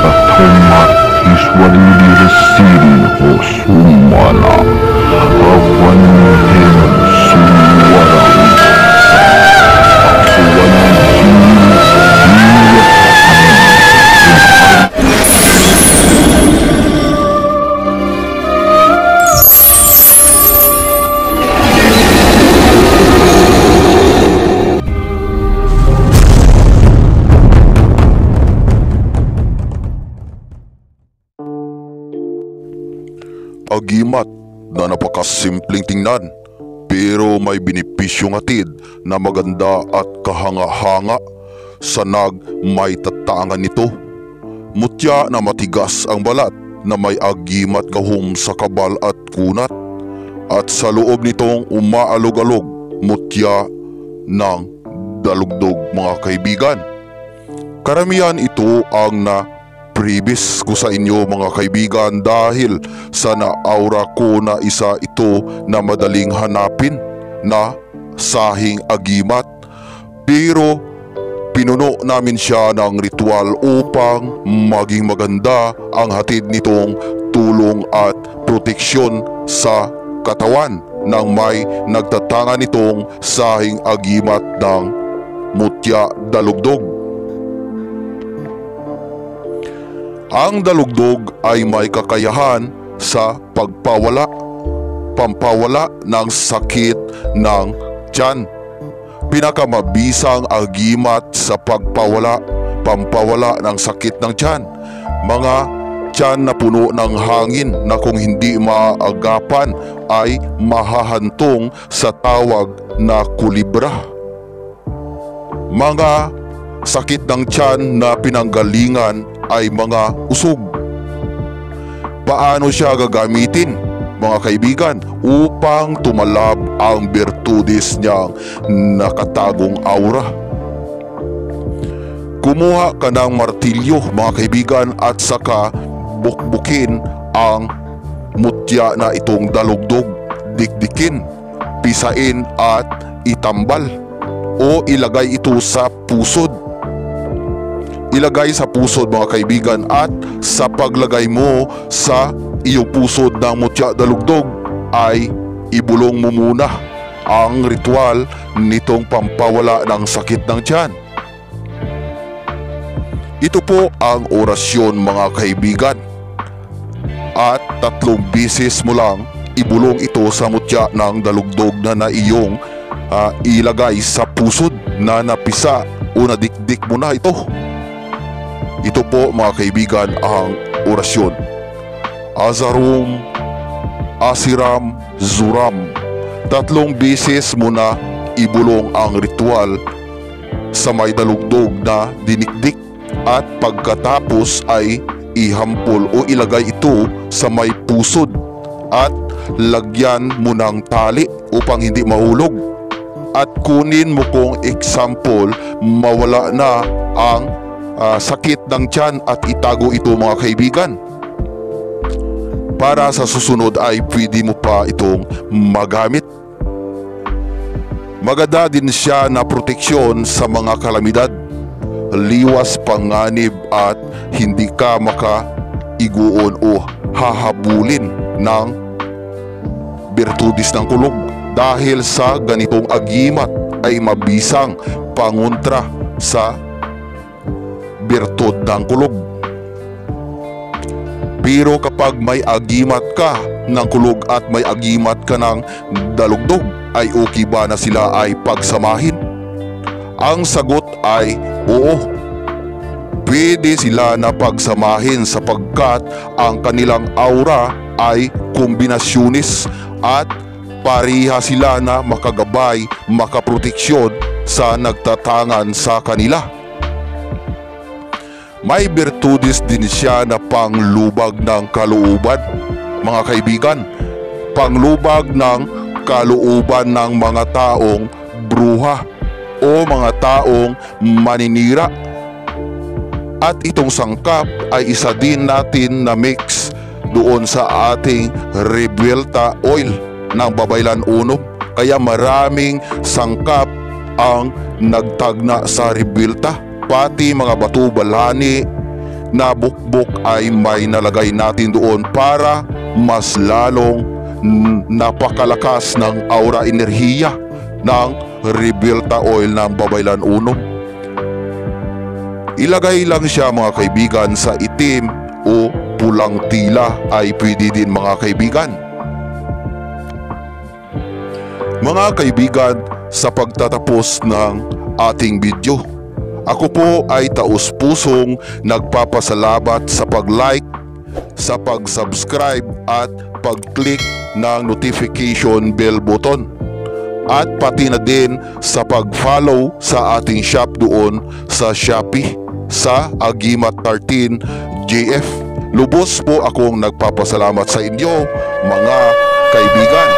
Tomat usually receding o sumala papanhin suwarang kawalan agimat na napakasimpleng tingnan pero may benepisyong hatid na maganda at kahanga-hanga sa may tatangan nito. Mutya na matigas ang balat na may agimat gahom sa kabal at kunat at sa loob nitong umaalog-alog mutya ng dalugdog mga kaibigan. Karamihan ito ang na-previous ko sa inyo mga kaibigan dahil sa na-aura ko na isa ito na madaling hanapin na sahing agimat. Pero pinuno namin siya ng ritual upang maging maganda ang hatid nitong tulong at proteksyon sa katawan ng may nagtatangan nitong sahing agimat ng mutya dalugdog. Ang dalugdog ay may kakayahan sa pampawala ng sakit ng tiyan. Pinakamabisang agimat sa pampawala ng sakit ng tiyan. Mga tiyan na puno ng hangin na kung hindi maagapan ay mahahantong sa tawag na kulibra. Mga sakit ng tiyan na pinanggalingan ay mga usog. Paano siya gagamitin mga kaibigan upang tumalab ang birtudes niyang nakatagong aura? Kumuha ka ng martilyo mga kaibigan at saka bukbukin ang mutya na itong dalugdog, dikdikin, pisain at itambal o ilagay ito sa pusod. Ilagay sa pusod mga kaibigan at sa paglagay mo sa iyong pusod ng mutya dalugdog ay ibulong mo muna ang ritual nitong pampawala ng sakit ng tiyan. Ito po ang orasyon mga kaibigan at 3 beses mo lang ibulong ito sa mutya ng dalugdog na iyong ilagay sa pusod na napisa o nadikdik mo na ito. Ito po mga kaibigan ang orasyon. Azarum, Asiram, Zuram. 3 beses mo na ibulong ang ritual sa may dalugdog na dinikdik at pagkatapos ay ihampol o ilagay ito sa may pusod at lagyan mo ng tali upang hindi mahulog. At kunin mo kung example mawala na ang sakit ng tiyan at itago ito mga kaibigan. Para sa susunod ay pwede mo pa itong magamit. Maganda din siya na proteksyon sa mga kalamidad, liwas panganib at hindi ka makaiguon o hahabulin ng birtudis ng kulog dahil sa ganitong agimat ay mabisang pangontra sa birtud ng kulog. Pero kapag may agimat ka ng kulog at may agimat ka ng dalugdog, ay okay ba na sila ay pagsamahin? Ang sagot ay oo. Pwede sila na pagsamahin sapagkat ang kanilang aura ay kombinasyonis at pareha sila na makagabay, makaproteksyon sa nagtatangan sa kanila. May birtudes din siya na panglubag ng kalooban mga kaibigan. Panglubag ng kalooban ng mga taong bruha o mga taong maninira. At itong sangkap ay isa din natin na mix doon sa ating Rebelta oil ng Babaylan Unom. Kaya maraming sangkap ang nagtagna sa Rebelta. Pati mga bato balani na bukbok ay may nalagay natin doon para mas lalong napakalakas ng aura enerhiya ng Rebelta Oil ng Babaylan Uno. Ilagay lang siya mga kaibigan sa itim o pulang tila ay pwede din mga kaibigan. Mga kaibigan, sa pagtatapos ng ating video, ako po ay taus-pusong nagpapasalamat sa pag-like, sa pag-subscribe at pag-click ng notification bell button. At pati na din sa pag-follow sa ating shop doon sa Shopee sa Agimat13 JF. Lubos po akong nagpapasalamat sa inyo mga kaibigan.